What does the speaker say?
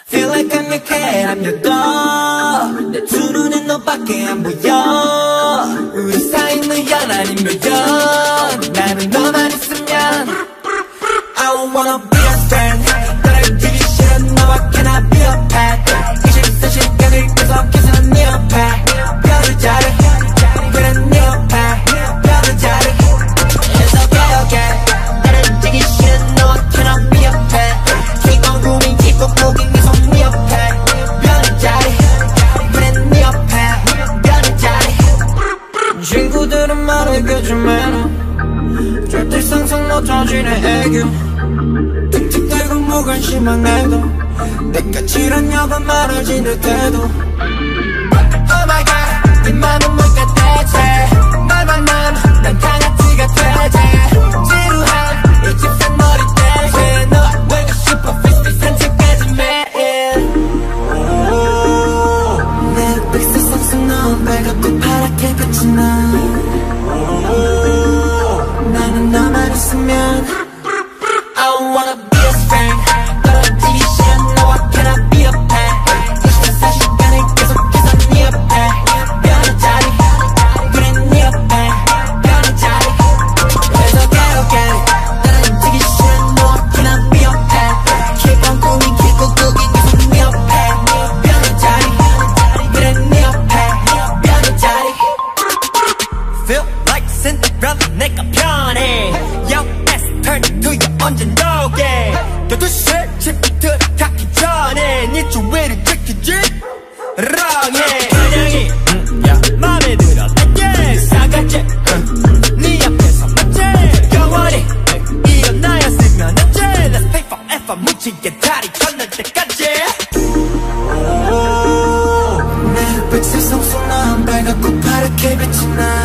Feel like I'm your cat, I'm your dog. 내 두 눈엔 너밖에 안 보여. 우리 사이는 연 아니면 연. 나는 너만 있으면 I don't wanna be a friend. 너를 주기 싫은 너와 cannot be a pet. 24시간을 계속해서 난 네 옆에 별을 자르. 그래 네 옆에 별을 자르. It's okay okay. 너를 주기 싫은 너와 cannot be a pet. Keep on grooming keep on cooking 계속 네 옆에 별을 자르. 그래 네 옆에 별을 자르. 친구들은 말해주면 절대 상상 못하지네 애교. 틱틱 대고 무관심한 애도 내가 지랄냐고 말하지 내 태도. Oh my god 네 맘은 뭘까 대체. 널 만나면 난 강아지 같아. 지루한 이 집산 머리 대체. 너와 보고 싶어 페이스북 산책까지 매일. 내 백색 상승 넌 빨갛고 파랗게 빛이 나. 나는 너만 있으면 I don't wanna be a friend. 너를 주기 싫은 너와 cannot be a pet. 24시간을 계속해서 네 옆에 별을 자리. 그래 네 옆에 별을 자리. It's okay okay. 너를 주기 싫은 너와 cannot be a pet. Keep on going keep on going 계속 네 옆에 별을 자리. 그래 네 옆에 별을 자리. Feel like Cinderella 내가 편해. Young ass turn to you 언젠 너게. 12시에 집부터 가기 전에 네 주위를 지키지 랑해. 그냥이 맘에 들어 난얘 싸가지 네 앞에서 맞지. 영원히 일어나였으면 언제. Let's stay forever 뭉치게 다리 건널 때까지. 내 백색 성수 넌 빨갛고 파랗게 빛이 나.